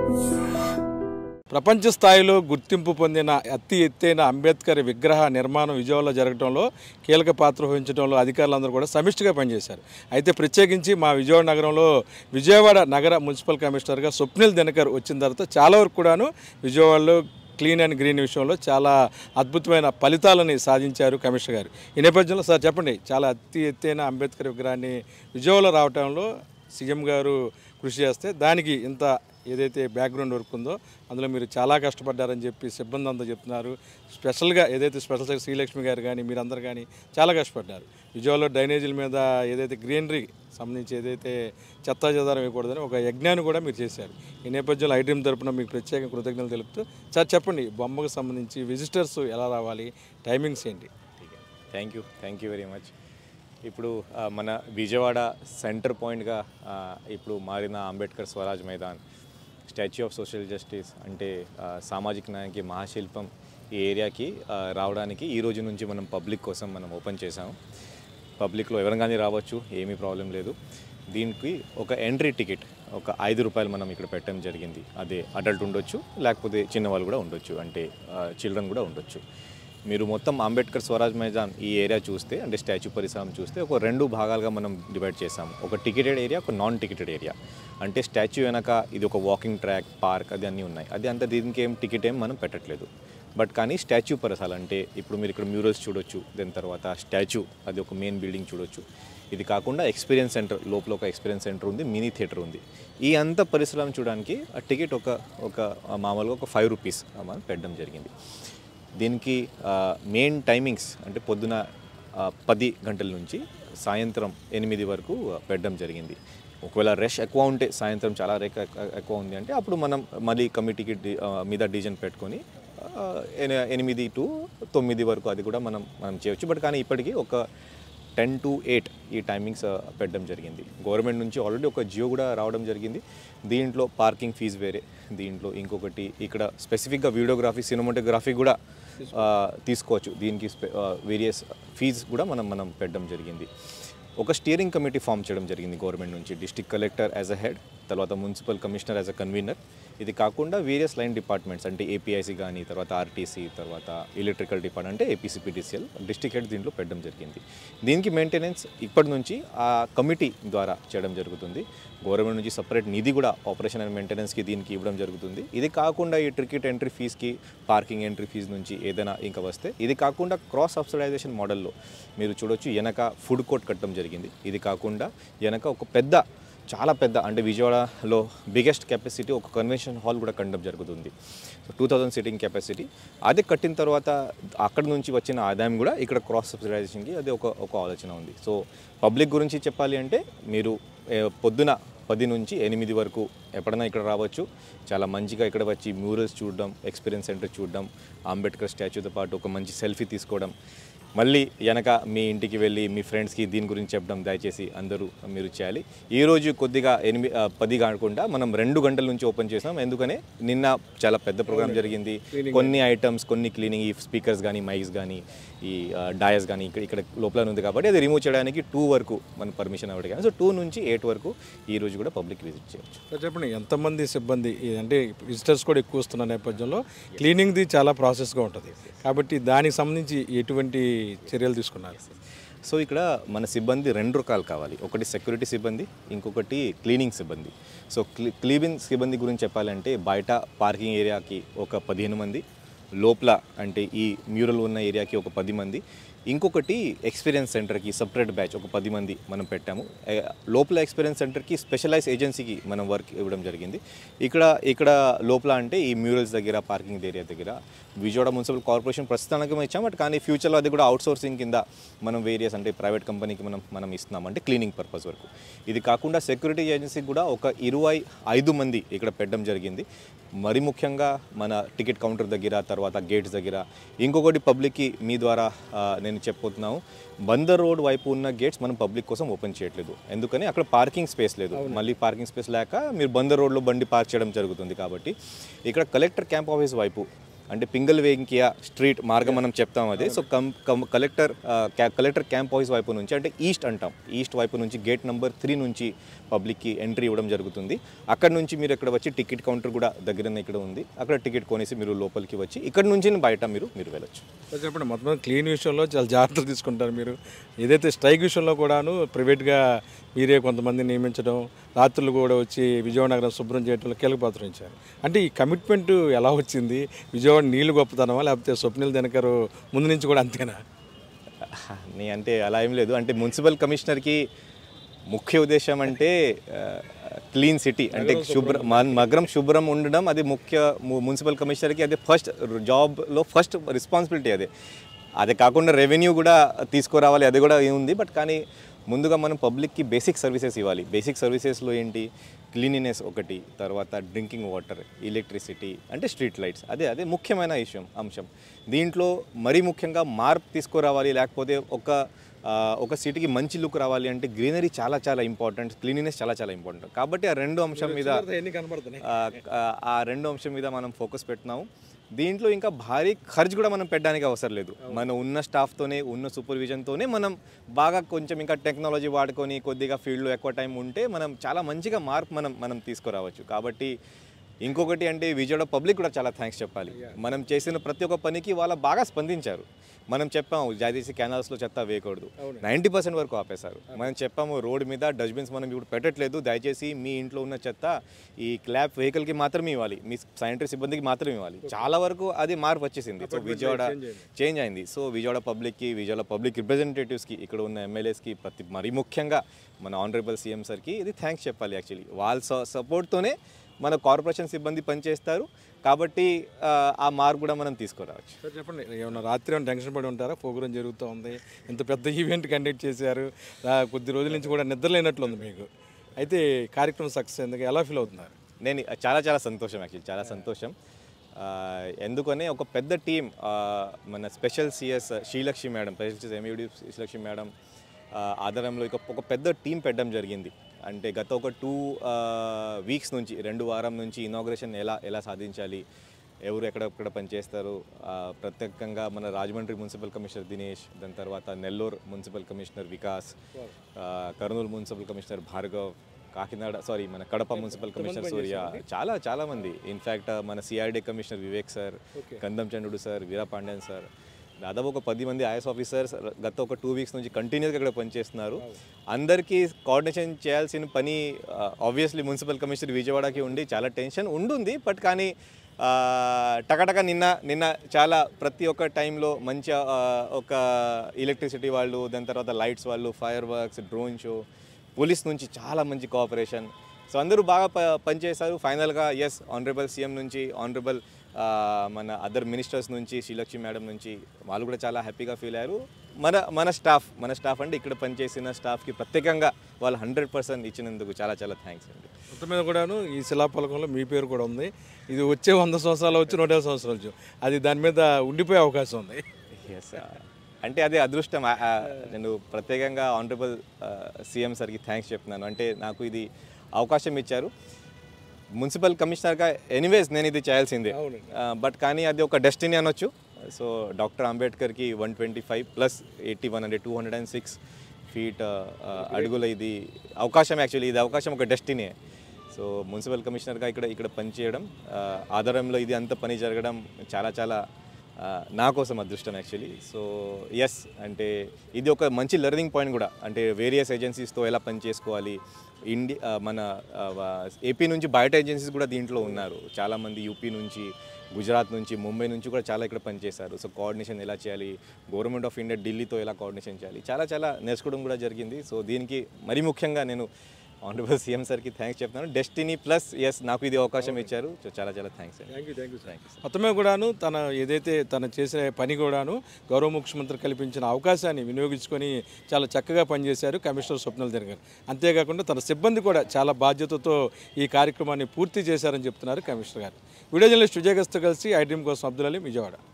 ప్రపంచ స్థాయిలో గుర్తింపు పొందిన అతి ఎత్తైన అంబేద్కర్ విగ్రహ నిర్మాణం విజయవాడలో జరగడంలో కీలక పాత్ర వహించడంలో అధికారులందరూ కూడా సమిష్టిగా పనిచేశారు. అయితే ప్రత్యేకించి మా విజయవాడ నగరంలో విజయవాడ నగర మున్సిపల్ కమిషనర్గా స్వప్నిల్ దినకర్ వచ్చిన తర్వాత చాలా వరకు కూడాను విజయవాడలో క్లీన్ అండ్ గ్రీన్ విషయంలో చాలా అద్భుతమైన ఫలితాలని సాధించారు కమిషనర్ గారు. ఈ నేపథ్యంలో సార్ చెప్పండి, చాలా అతి ఎత్తైన అంబేద్కర్ విగ్రహాన్ని విజయవాడలో రావడంలో సీఎం గారు కృషి చేస్తే దానికి ఇంత ఏదైతే బ్యాక్గ్రౌండ్ వర్క్ ఉందో అందులో మీరు చాలా కష్టపడ్డారని చెప్పి సిబ్బంది అంతా చెప్తున్నారు. స్పెషల్గా ఏదైతే స్పెషల్ సెక్రటరీ శ్రీలక్ష్మి గారు కానీ మీరందరూ కానీ చాలా కష్టపడ్డారు. విజయవాడలో డ్రైనేజీల మీద ఏదైతే గ్రీనరీ సంబంధించి ఏదైతే చెత్తా చెదారం వేయకూడదని ఒక యజ్ఞాన్ని కూడా మీరు చేశారు. ఈ నేపథ్యంలో ఐటీఎం తరపున మీకు ప్రత్యేక కృతజ్ఞతలు తెలుపుతూ సార్ చెప్పండి, బొమ్మకు సంబంధించి విజిటర్స్ ఎలా రావాలి, టైమింగ్స్ ఏంటి? Thank you very much. ఇప్పుడు మన విజయవాడ సెంటర్ పాయింట్గా ఇప్పుడు మారిన Ambedkar Swaraj Maidan, statue of social justice అంటే సామాజిక న్యాయానికి మహాశిల్పం ఈ ఏరియాకి రావడానికి ఈ రోజు నుంచి మనం పబ్లిక్ కోసం మనం ఓపెన్ చేసాము. పబ్లిక్లో ఎవరిగానే రావచ్చు, ఏమీ ప్రాబ్లం లేదు. దీనికి ఒక ఎంట్రీ టికెట్ ఒక 5 రూపాయలు మనం ఇక్కడ పెట్టడం జరిగింది. అదే అడల్ట్ ఉండొచ్చు, లేకపోతే చిన్నవాళ్ళు కూడా ఉండొచ్చు, అంటే చిల్డ్రన్ కూడా ఉండొచ్చు. మీరు మొత్తం అంబేద్కర్ స్వరాజ్ మైదాన్ ఈ ఏరియా చూస్తే, అంటే స్టాచ్యూ పరిసరం చూస్తే ఒక 2 భాగాలుగా మనం డివైడ్ చేసాము. ఒక టికెటెడ్ ఏరియా, ఒక నాన్ టికెటెడ్ ఏరియా. అంటే స్టాచ్యూ వెనక ఇది ఒక వాకింగ్ ట్రాక్, పార్క్ అది అన్నీ ఉన్నాయి. అది అంతా దీనికి టికెట్ మనం పెట్టట్లేదు. బట్ కానీ స్టాచ్యూ పరిసరాలు అంటే ఇప్పుడు మీరు ఇక్కడ మ్యూరల్స్ చూడొచ్చు, దాని తర్వాత స్టాచ్యూ అది ఒక మెయిన్ బిల్డింగ్ చూడొచ్చు. ఇది కాకుండా ఎక్స్పీరియన్స్ సెంటర్, లోపల ఒక ఎక్స్పీరియన్స్ సెంటర్ ఉంది, మినీ థియేటర్ ఉంది. ఈ అంత పరిసరాలను చూడడానికి ఆ టికెట్ ఒక మామూలుగా ఒక 5 రూపీస్ మనం పెట్టడం జరిగింది. దీనికి మెయిన్ టైమింగ్స్ అంటే పొద్దున 10 గంటల నుంచి సాయంత్రం 8 వరకు పెట్టడం జరిగింది. ఒకవేళ రష్ ఎక్కువ ఉంటే, సాయంత్రం చాలా ఎక్కువ ఉంది అంటే అప్పుడు మనం మళ్ళీ కమిటీకి మీద డిసిజన్ పెట్టుకొని 8 to 9 వరకు అది కూడా మనం చేయవచ్చు. బట్ కానీ ఇప్పటికీ ఒక 10 to 8 ఈ టైమింగ్స్ పెట్టడం జరిగింది. గవర్నమెంట్ నుంచి ఆల్రెడీ ఒక జియో కూడా రావడం జరిగింది. దీంట్లో పార్కింగ్ ఫీజు వేరే, దీంట్లో ఇంకొకటి ఇక్కడ స్పెసిఫిక్గా వీడియోగ్రఫీ, సినిమాటోగ్రఫీ కూడా తీసుకోవచ్చు. దీనికి వేరియస్ ఫీజు కూడా మనం పెట్టడం జరిగింది. ఒక స్టీరింగ్ కమిటీ ఫామ్ చేయడం జరిగింది గవర్నమెంట్ నుంచి. District collector as a head, తర్వాత municipal commissioner as a convener. ఇది కాకుండా వేరియస్ లైన్ డిపార్ట్మెంట్స్ అంటే ఏపీఐసి కానీ, తర్వాత ఆర్టీసీ, తర్వాత ఎలక్ట్రికల్ డిపార్ట్మెంట్ అంటే ఏపీసీపీటీసీఎల్, డిస్ట్రిక్ట్ హెడ్ దీంట్లో పెట్టడం జరిగింది. దీనికి మెయింటెనెన్స్ ఇప్పటి నుంచి ఆ కమిటీ ద్వారా చేయడం జరుగుతుంది. గవర్నమెంట్ నుంచి సపరేట్ నిధి కూడా ఆపరేషన్ అండ్ మెయింటెనెన్స్కి దీనికి ఇవ్వడం జరుగుతుంది. ఇది కాకుండా ఈ టికెట్ ఎంట్రీ ఫీజ్కి, పార్కింగ్ ఎంట్రీ ఫీజు నుంచి ఏదైనా ఇంకా వస్తే, ఇది కాకుండా క్రాస్ సబ్సిడైజేషన్ మోడల్లో మీరు చూడొచ్చు వెనక ఫుడ్ కోర్ట్ కట్టడం జరిగింది. ఇది కాకుండా వెనక ఒక చాలా పెద్ద అంటే విజయవాడలో బిగ్గెస్ట్ కెపాసిటీ ఒక కన్వెన్షన్ హాల్ కూడా కట్టడం జరుగుతుంది. 2000 సీటింగ్ కెపాసిటీ. అది కట్టిన తర్వాత అక్కడ నుంచి వచ్చిన ఆదాయం కూడా ఇక్కడ క్రాస్ సబ్సిడైజేషన్కి అది ఒక ఆలోచన ఉంది. సో పబ్లిక్ గురించి చెప్పాలి అంటే మీరు పొద్దున 10 నుంచి 8 వరకు ఎప్పుడైనా ఇక్కడ రావచ్చు. చాలా మంచిగా ఇక్కడ వచ్చి మ్యూరల్స్ చూడడం, ఎక్స్పీరియన్స్ సెంటర్ చూడడం, అంబేద్కర్ స్టాచ్యూతో పాటు ఒక మంచి సెల్ఫీ తీసుకోవడం, మళ్ళీ వెనక మీ ఇంటికి వెళ్ళి మీ ఫ్రెండ్స్కి దీని గురించి చెప్పడం దయచేసి అందరూ మీరు చేయాలి. ఈరోజు కొద్దిగా 10 కాకుండా మనం 2 గంటల నుంచి ఓపెన్ చేసాం. ఎందుకనే నిన్న చాలా పెద్ద ప్రోగ్రామ్ జరిగింది. కొన్ని ఐటమ్స్, కొన్ని క్లీనింగ్, ఈ స్పీకర్స్ కానీ, మైక్స్ కానీ, ఈ డయస్ కానీ ఇక్కడ లోపల ఉంది కాబట్టి అది రిమూవ్ చేయడానికి 2 వరకు మనం పర్మిషన్ అవ్వడం. సో 2 నుంచి 8 వరకు ఈరోజు కూడా పబ్లిక్ విజిట్ చేయవచ్చు. చెప్పండి, ఎంతమంది సిబ్బంది అంటే విజిటర్స్ కూడా ఎక్కువ వస్తున్న నేపథ్యంలో క్లీనింగ్ది చాలా ప్రాసెస్గా ఉంటుంది కాబట్టి దానికి సంబంధించి ఎటువంటి చర్యలు తీసుకున్నారు? సో ఇక్కడ మన సిబ్బంది 2 రకాలు కావాలి. ఒకటి సెక్యూరిటీ సిబ్బంది, ఇంకొకటి క్లీనింగ్ సిబ్బంది. సో క్లీనింగ్ సిబ్బంది గురించి చెప్పాలంటే బయట పార్కింగ్ ఏరియాకి ఒక 15 మంది, లోపల అంటే ఈ మ్యూరల్ ఉన్న ఏరియాకి ఒక 10 మంది, ఇంకొకటి ఎక్స్పీరియన్స్ సెంటర్కి సపరేట్ బ్యాచ్ ఒక 10 మంది మనం పెట్టాము. లోపల ఎక్స్పీరియన్స్ సెంటర్కి స్పెషలైజ్ ఏజెన్సీకి మనం వర్క్ ఇవ్వడం జరిగింది. ఇక్కడ లోపల అంటే ఈ మ్యూరల్స్ దగ్గర, పార్కింగ్ ఏరియా దగ్గర విజయవాడ మున్సిపల్ కార్పొరేషన్ ప్రస్తుతానికి ఇచ్చాం. బట్ కానీ ఫ్యూచర్లో అది కూడా అవుట్సోర్సింగ్ కింద మనం వేరియస్ అంటే ప్రైవేట్ కంపెనీకి మనం ఇస్తున్నాం, అంటే క్లీనింగ్ పర్పస్ వరకు. ఇది కాకుండా సెక్యూరిటీ ఏజెన్సీకి కూడా ఒక 25 మంది ఇక్కడ పెట్టడం జరిగింది. మరి ముఖ్యంగా మన టికెట్ కౌంటర్ దగ్గర, తర్వాత గేట్స్ దగ్గర. ఇంకొకటి పబ్లిక్కి మీ ద్వారా నేను చెప్పబోతున్నాను, బందర్ రోడ్ వైపు ఉన్న గేట్స్ మనం పబ్లిక్ కోసం ఓపెన్ చేయట్లేదు. ఎందుకని అక్కడ పార్కింగ్ స్పేస్ లేదు. మళ్ళీ పార్కింగ్ స్పేస్ లేక మీరు బందర్ రోడ్లో బండి పార్క్ చేయడం జరుగుతుంది. కాబట్టి ఇక్కడ కలెక్టర్ క్యాంప్ ఆఫీస్ వైపు అంటే పింగల్ వెంకియా స్ట్రీట్ మార్గం మనం చెప్తాం అదే. సో కలెక్టర్ క్యాంప్ ఆఫీస్ వైపు నుంచి అంటే ఈస్ట్ అంటాం, ఈస్ట్ వైపు నుంచి గేట్ నెంబర్ 3 నుంచి పబ్లిక్కి ఎంట్రీ ఇవ్వడం జరుగుతుంది. అక్కడ నుంచి మీరు ఇక్కడ వచ్చి టికెట్ కౌంటర్ కూడా దగ్గరనే ఇక్కడ ఉంది, అక్కడ టికెట్ కొనేసి మీరు లోపలికి వచ్చి ఇక్కడ నుంచి బయట మీరు వెళ్ళొచ్చు. చెప్పండి, మొత్తం క్లీన్ విషయంలో చాలా జాగ్రత్తలు తీసుకుంటారు మీరు. ఏదైతే స్ట్రైక్ విషయంలో కూడాను ప్రైవేట్గా మీరే కొంతమంది నియమించడం, రాత్రులు కూడా వచ్చి విజయవాడ నగరం శుభ్రం చేయడంలో కీలక పాత్ర వహించారు. అంటే ఈ కమిట్మెంట్ ఎలా వచ్చింది? విజయవాడ నీళ్లు గొప్పతనమా, లేకపోతే స్వప్నిల్ దినకర్ ముందు నుంచి కూడా అంతేనా? అంటే అలా ఏం లేదు. అంటే మున్సిపల్ కమిషనర్కి ముఖ్య ఉద్దేశం అంటే క్లీన్ సిటీ, అంటే నగరం శుభ్రం ఉండడం, అది ముఖ్య. మున్సిపల్ కమిషనర్కి అదే ఫస్ట్ జాబ్లో ఫస్ట్ రెస్పాన్సిబిలిటీ. అదే కాకుండా రెవెన్యూ కూడా తీసుకురావాలి, అది కూడా ఉంది. బట్ కానీ ముందుగా మనం పబ్లిక్కి బేసిక్ సర్వీసెస్ ఇవ్వాలి. బేసిక్ సర్వీసెస్లో ఏంటి, క్లీనినెస్ ఒకటి, తర్వాత డ్రింకింగ్ వాటర్, ఎలక్ట్రిసిటీ, అంటే స్ట్రీట్ లైట్స్, అదే ముఖ్యమైన అంశం. దీంట్లో మరీ ముఖ్యంగా మార్పు తీసుకురావాలి, లేకపోతే ఒక సిటీకి మంచి లుక్ రావాలి అంటే గ్రీనరీ చాలా ఇంపార్టెంట్, క్లీనినెస్ చాలా ఇంపార్టెంట్. కాబట్టి ఆ రెండు అంశం మీద మనం ఫోకస్ పెట్టినాము. దీంట్లో ఇంకా భారీ ఖర్చు కూడా మనం పెట్టడానికి అవసరం లేదు. మనం ఉన్న స్టాఫ్తోనే, ఉన్న సూపర్విజన్తోనే మనం బాగా కొంచెం ఇంకా టెక్నాలజీ వాడుకొని కొద్దిగా ఫీల్డ్లో ఎక్కువ టైం ఉంటే మనం చాలా మంచిగా మార్పు మనం తీసుకురావచ్చు. కాబట్టి ఇంకొకటి అంటే విజయవాడ పబ్లిక్ కూడా చాలా థ్యాంక్స్ చెప్పాలి. మనం చేసిన ప్రతి ఒక్క పనికి వాళ్ళ బాగా స్పందించారు. మనం చెప్పాము జాతీయ కెనాల్స్లో చెత్త వేయకూడదు, 90% వరకు ఆపేశారు. మనం చెప్పాము రోడ్డు మీద డస్ట్బిన్స్ మనం ఇప్పుడు పెట్టట్లేదు, దయచేసి మీ ఇంట్లో ఉన్న చెత్త ఈ క్లాబ్ వెహికల్కి మాత్రమే ఇవ్వాలి, మీ శానిటరీ సిబ్బందికి మాత్రమే ఇవ్వాలి. చాలా వరకు అది మార్పు వచ్చేసింది. సో విజయవాడ చేంజ్ అయింది. సో విజయవాడ పబ్లిక్ రిప్రజెంటేటివ్స్కి, ఇక్కడ ఉన్న ఎమ్మెల్యేస్కి, మరీ ముఖ్యంగా మన ఆనరబుల్ సీఎం సార్కి ఇది థ్యాంక్స్ చెప్పాలి. యాక్చువల్లీ వాళ్ళ సపోర్ట్తోనే మన కార్పొరేషన్ సిబ్బంది పనిచేస్తారు. కాబట్టి ఆ మార్పు కూడా మనం తీసుకురావచ్చు. సార్ చెప్పండి, ఏమన్నా రాత్రి ఏమైనా టెన్షన్ పడి ఉంటారా? ప్రోగ్రామ్ జరుగుతూ ఉంది, ఇంత పెద్ద ఈవెంట్ కండక్ట్ చేశారు, కొద్ది రోజుల నుంచి కూడా నిద్ర లేనట్లుంది మీకు. అయితే కార్యక్రమం సక్సెస్ ఎందుకు, ఎలా ఫీల్ అవుతున్నారు? నేను చాలా సంతోషం, యాక్చువల్లీ చాలా సంతోషం. ఎందుకనే ఒక పెద్ద టీం, మన special CS Srilakshmi madam, special MED Srilakshmi madam ఆధారంలో ఒక పెద్ద టీం పెట్టడం జరిగింది. అంటే గత ఒక 2 వీక్స్ నుంచి, 2 వారం నుంచి ఇనాగ్రేషన్ ఎలా సాధించాలి, ఎవరు ఎక్కడ పనిచేస్తారు, ప్రత్యేకంగా మన రాజమండ్రి మున్సిపల్ కమిషనర్ దినేష్, దాని తర్వాత Nellore municipal commissioner Vikas, Kurnool municipal commissioner Bhargav, మన కడప మున్సిపల్ కమిషనర్ సూర్య, చాలా మంది. ఇన్ఫ్యాక్ట్ మన CRD commissioner Vivek sir, Kandam Chandrudu sir, Veerapandian sir, దాదాపు ఒక 10 మంది ఐఎస్ ఆఫీసర్స్ గత ఒక 2 వీక్స్ నుంచి కంటిన్యూస్గా ఇక్కడ పనిచేస్తున్నారు. అందరికీ కోఆర్డినేషన్ చేయాల్సిన పని ఆబ్వియస్లీ మున్సిపల్ కమిషనర్ విజయవాడకి ఉండి చాలా టెన్షన్ ఉంటుంది. బట్ కానీ టకటక నిన్న చాలా ప్రతి ఒక్క టైంలో మంచి ఒక ఎలక్ట్రిసిటీ వాళ్ళు, దాని తర్వాత లైట్స్ వాళ్ళు, fire works, drone show, police నుంచి చాలా మంచి కోఆపరేషన్. సో అందరూ బాగా పనిచేశారు. ఫైనల్గా ఆనరబుల్ సీఎం నుంచి, ఆనరబుల్ మన అదర్ మినిస్టర్స్ నుంచి, శ్రీలక్ష్మి మేడం నుంచి వాళ్ళు కూడా చాలా హ్యాపీగా ఫీల్ అయ్యారు. మన స్టాఫ్ అంటే ఇక్కడ పనిచేసిన స్టాఫ్కి ప్రత్యేకంగా వాళ్ళు 100% ఇచ్చినందుకు చాలా థ్యాంక్స్ అండి. మొత్తం మీద కూడాను ఈ శిలాఫలకంలో మీ పేరు కూడా ఉంది. ఇది వచ్చే 100 సంవత్సరాలు వచ్చి 150 సంవత్సరాలు వచ్చి అది దాని మీద ఉండిపోయే అవకాశం ఉంది. అంటే అదే అదృష్టం. నేను ప్రత్యేకంగా ఆనరబుల్ సీఎం సార్కి థ్యాంక్స్ చెప్తున్నాను. అంటే నాకు ఇది అవకాశం ఇచ్చారు. మున్సిపల్ కమిషనర్గా ఎనీవేస్ నేను ఇది చేయాల్సిందే, బట్ కానీ అది ఒక డెస్టినీ అనొచ్చు. సో డాక్టర్ అంబేద్కర్కి 125 + 81 అంటే 206 ఫీట్ అడుగుల ఇది అవకాశం. యాక్చువల్లీ ఇది అవకాశం ఒక డెస్టినీ. సో మున్సిపల్ కమిషనర్గా ఇక్కడ పనిచేయడం, ఆధారంలో ఇది అంత పని జరగడం చాలా నా కోసం అదృష్టం యాక్చువల్లీ. సో అంటే ఇది ఒక మంచి లెర్నింగ్ పాయింట్ కూడా. అంటే వేరియస్ ఏజెన్సీస్తో ఎలా పని చేసుకోవాలి, మన ఏపీ నుంచి బయట ఏజెన్సీస్ కూడా దీంట్లో ఉన్నారు చాలామంది, యూపీ నుంచి, గుజరాత్ నుంచి, ముంబై నుంచి కూడా చాలా ఇక్కడ పనిచేశారు. సో కోఆర్డినేషన్ ఎలా చేయాలి, గవర్నమెంట్ ఆఫ్ ఇండియా ఢిల్లీతో ఎలా కోఆర్డినేషన్ చేయాలి, చాలా నేర్చుకోవడం కూడా జరిగింది. సో దీనికి మరీ ముఖ్యంగా నేను ఆనరబుల్ సీఎం సార్కి థ్యాంక్స్ చెప్తున్నాను. డెస్టినీ ప్లస్ నాకు ఇది అవకాశం ఇచ్చారు. సో చాలా థ్యాంక్స్ అండి. Thank you. మొత్తమే కూడాను తను చేసే పని కూడాను గౌరవ ముఖ్యమంత్రి కల్పించిన అవకాశాన్ని వినియోగించుకొని చాలా చక్కగా పనిచేశారు కమిషనర్ స్వప్నిల్ దినకర్. అంతేకాకుండా తన సిబ్బంది కూడా చాలా బాధ్యతతో ఈ కార్యక్రమాన్ని పూర్తి చేశారని చెప్తున్నారు కమిషనర్ గారు. వీడియో జర్నలిస్ట్ విజయ్ గస్తో కలిసి ఐ డ్రీమ్ కోసం అబ్దుల్ అలీ, విజయవాడ.